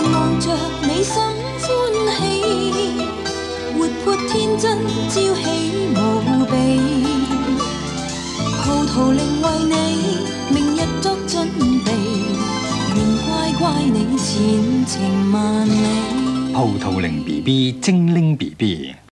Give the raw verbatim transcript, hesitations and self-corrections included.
望着你心歡喜，活潑天真朝氣無比，葡萄靈為你明日作準備，願乖乖你前程萬里。 葡萄靈 B B 精靈 B B。